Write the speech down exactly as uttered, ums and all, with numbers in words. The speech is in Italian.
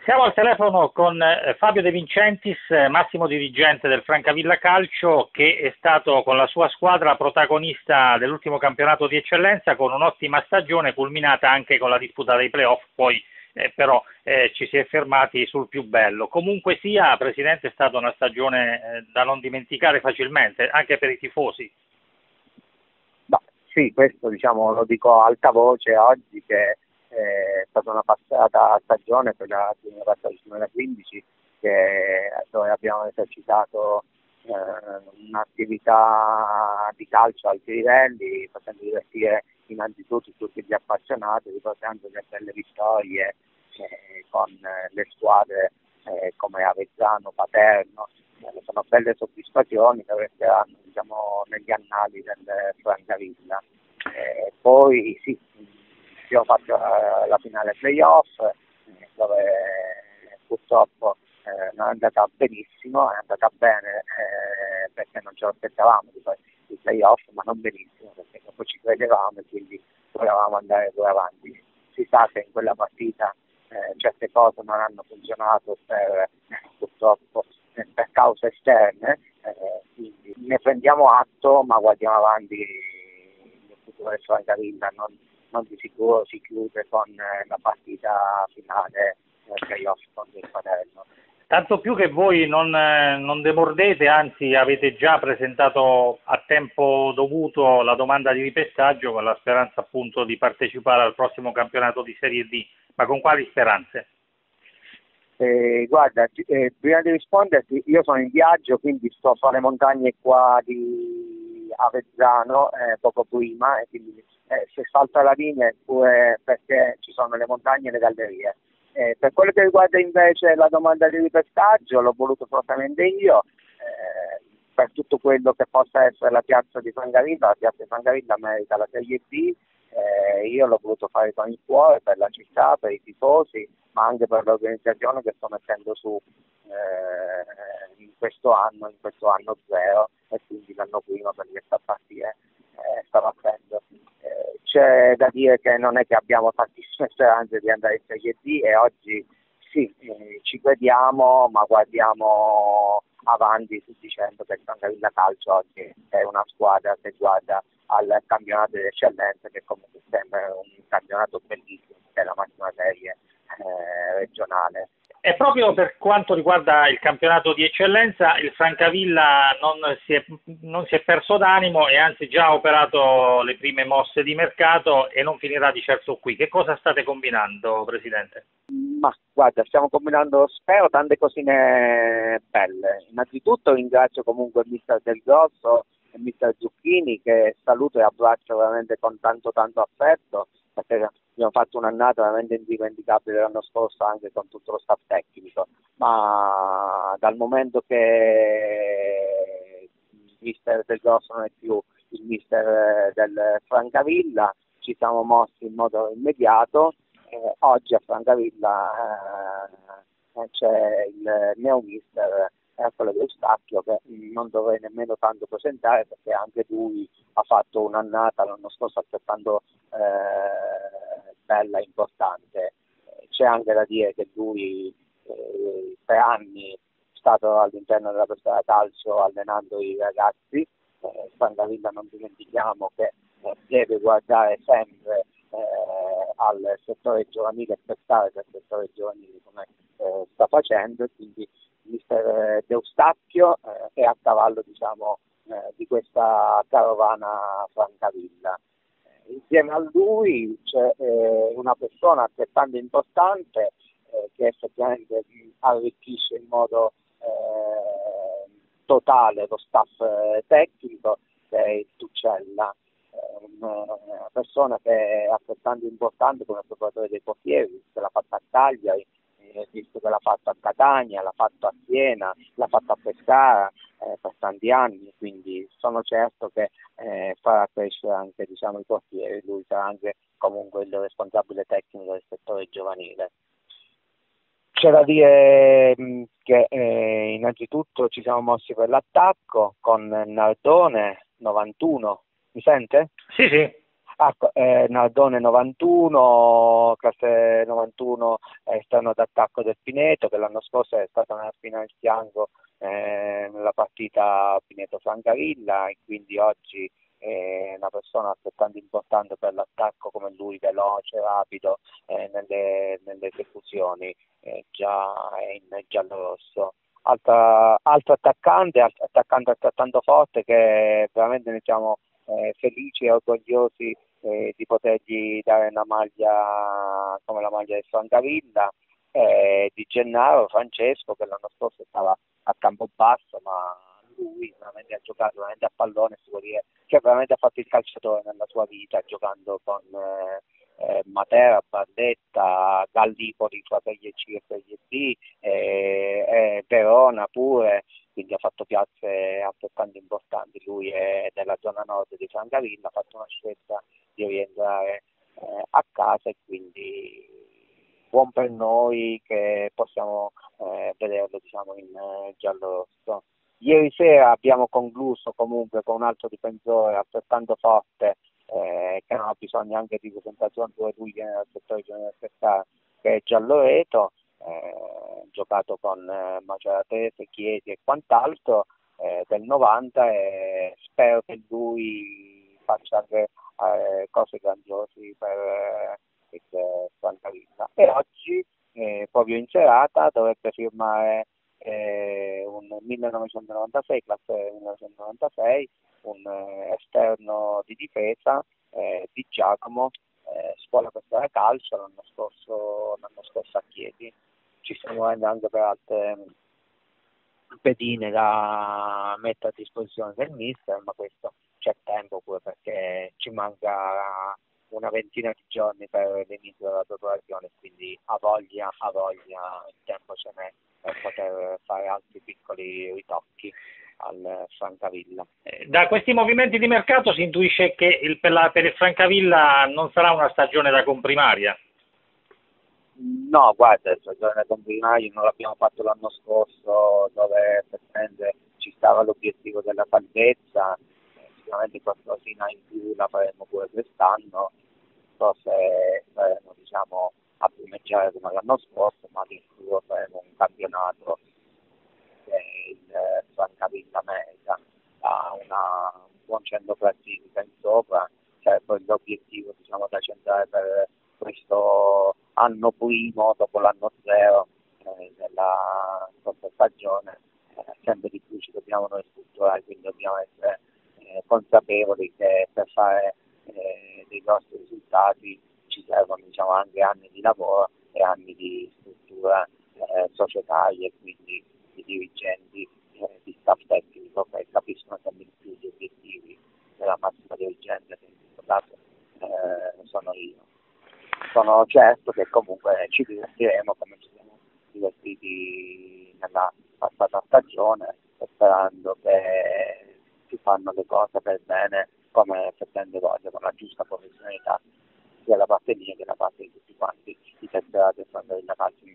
Siamo al telefono con eh, Fabio De Vincentis, eh, massimo dirigente del Francavilla Calcio, che è stato con la sua squadra protagonista dell'ultimo campionato di eccellenza con un'ottima stagione culminata anche con la disputa dei playoff, poi eh, però eh, ci si è fermati sul più bello. Comunque sia, Presidente, è stata una stagione eh, da non dimenticare facilmente, anche per i tifosi. Bah, sì, questo diciamo lo dico a alta voce oggi che è stata una passata stagione, quella duemilaquattordici duemilaquindici, dove abbiamo esercitato eh, un'attività di calcio a alti livelli, facendo divertire innanzitutto tutti gli appassionati, riportando delle belle vittorie eh, con eh, le squadre eh, come Avezzano, Paterno. Eh, sono belle soddisfazioni che resteranno diciamo, negli annali del Francavilla. Eh, poi sì, abbiamo fatto uh, la finale playoff eh, dove purtroppo eh, non è andata benissimo, è andata bene eh, perché non ce lo aspettavamo di fare i playoff, ma non benissimo perché dopo ci credevamo e quindi volevamo andare pure avanti. Si sa che in quella partita eh, certe cose non hanno funzionato per purtroppo eh, per cause esterne, eh, quindi ne prendiamo atto ma guardiamo avanti nel futuro del Francavilla. Non, non di sicuro si chiude con eh, la partita finale eh, playoff con il Paterno. Tanto più che voi non, eh, non demordete, anzi avete già presentato a tempo dovuto la domanda di ripescaggio con la speranza appunto di partecipare al prossimo campionato di Serie D, ma con quali speranze? Eh, guarda, eh, prima di risponderti, io sono in viaggio, quindi sto sulle montagne qua di Avezzano eh, poco prima e quindi eh, se salta la linea è pure perché ci sono le montagne e le gallerie. Eh, per quello che riguarda invece la domanda di ripescaggio, l'ho voluto fortemente io, eh, per tutto quello che possa essere la piazza di Francavilla. La piazza di Francavilla merita la Serie D, eh, io l'ho voluto fare con il cuore per la città, per i tifosi, ma anche per l'organizzazione che sto mettendo su eh, in questo anno, in questo anno zero e quindi l'anno prima per questa partita eh, sta partendo. Eh, c'è da dire che non è che abbiamo tantissime speranze di andare in Serie D e oggi sì, eh, ci crediamo, ma guardiamo avanti dicendo che il Francavilla Calcio oggi è una squadra che guarda al campionato di eccellenza, che comunque sembra un campionato bellissimo, che è la massima serie eh, regionale. E proprio per quanto riguarda il campionato di eccellenza, il Francavilla non si è, non si è perso d'animo e anzi già ha operato le prime mosse di mercato e non finirà di certo qui. Che cosa state combinando, Presidente? Ma guarda, stiamo combinando, spero, tante cosine belle. Innanzitutto ringrazio comunque il mister Del Grosso e il mister Zucchini, che saluto e abbraccio veramente con tanto tanto affetto, perché abbiamo fatto un'annata veramente indimenticabile l'anno scorso anche con tutto lo staff tecnico, ma dal momento che il mister Del Grosso non è più il mister del Francavilla, ci siamo mossi in modo immediato. Eh, oggi a Francavilla eh, c'è il neo mister Ercole D'Eustachio, che non dovrei nemmeno tanto presentare perché anche lui ha fatto un'annata l'anno scorso altrettanto eh, bella e importante. C'è anche da dire che lui eh, per anni è stato all'interno della Pescara Calcio allenando i ragazzi. eh, Francavilla, non dimentichiamo che eh, deve guardare sempre Eh, al settore giovanile e prestare del settore giovanile come eh, sta facendo, e quindi il mister D'Eustachio eh, è a cavallo diciamo eh, di questa carovana Francavilla. Eh, insieme a lui c'è eh, una persona altrettanto importante eh, che effettivamente arricchisce in modo eh, totale lo staff eh, tecnico, che è il Tuccella. Una persona che è altrettanto importante come procuratore dei portieri, che l'ha fatta a Cagliari, eh, visto che l'ha fatto a Catania, l'ha fatto a Siena, l'ha fatto a Pescara eh, per tanti anni, quindi sono certo che eh, farà crescere anche diciamo, i portieri. Lui sarà anche comunque il responsabile tecnico del settore giovanile. C'è da dire mh, che eh, innanzitutto ci siamo mossi per l'attacco con Nardone novantuno. Mi sente? Sì, sì. Ah, co- eh, Nardone novantuno, classe novantuno, esterno d'attacco del Pineto, che l'anno scorso è stata nella spina del fianco eh, nella partita Pineto-Francavilla, e quindi oggi è una persona altrettanto importante per l'attacco come lui, veloce, rapido eh, nelle, nelle esecuzioni, eh, già è in giallo-rosso. Altra, altro attaccante, altro attaccante altrettanto forte, che veramente ne siamo eh, felici e orgogliosi eh, di potergli dare una maglia come la maglia del Francavilla, eh, di Gennaro Francesco, che l'anno scorso stava a Campobasso, ma lui veramente ha giocato veramente a pallone, si può dire che veramente ha fatto il calciatore nella sua vita, giocando con eh, eh, Matera, Bandetta, Gallipoli, Fratelli C e Fratelli B, eh, eh, Verona pure, quindi ha fatto piazze altrettanto importanti. Lui è della zona nord di Francavilla, ha fatto una scelta di rientrare eh, a casa, e quindi buon per noi che possiamo eh, vederlo, diciamo, in eh, giallo-rosso. Ieri sera abbiamo concluso comunque con un altro difensore altrettanto forte, eh, che non ha bisogno anche di presentazione, dove lui viene dal settore generale, che è Gialloreto, eh, giocato con eh, Maceratese, Chieti e quant'altro, eh, del novanta, e spero che lui faccia anche eh, cose grandiose per eh, il eh, Francavilla. E oggi, eh, proprio in serata, dovrebbe firmare eh, un millenovecentonovantasei, classe millenovecentonovantasei, un eh, esterno di difesa eh, di Giacomo, eh, scuola questa calcio, l'anno scorso, l'anno scorso a Chieti. Ci stiamo muovendo anche per altre pedine da mettere a disposizione del mister, ma questo c'è tempo pure, perché ci manca una ventina di giorni per l'inizio della preparazione, quindi ha voglia, ha voglia, il tempo ce n'è per poter fare altri piccoli ritocchi al Francavilla. Da questi movimenti di mercato si intuisce che il, per, la, per il Francavilla non sarà una stagione da comprimaria. No, guarda, il stagione con primario non l'abbiamo fatto l'anno scorso, dove praticamente ci stava l'obiettivo della salvezza, eh, sicuramente qualcosina in più la faremo pure quest'anno, so se saremo, diciamo, a primeggiare come l'anno scorso, ma di sicuro faremo un campionato che il eh, Francavilla merita, ha una, un buon centro classifica in sopra, cioè poi l'obiettivo, diciamo, da centrare per questo anno primo dopo l'anno zero eh, della scorsa stagione, eh, sempre di più ci dobbiamo noi strutturare, quindi dobbiamo essere eh, consapevoli che per fare eh, dei grossi risultati ci servono, diciamo, anche anni di lavoro e anni di struttura eh, societaria, e quindi i dirigenti eh, di staff tecnico che capiscono sempre di più gli obiettivi della massima dirigente, che in questo caso eh, sono io. Sono certo che comunque ci divertiremo come ci siamo divertiti nella passata stagione, sperando che si fanno le cose per bene come pretende Voglia, con la giusta professionalità sia da parte mia che da parte di tutti quanti i tesserati e Francavilla Calcio.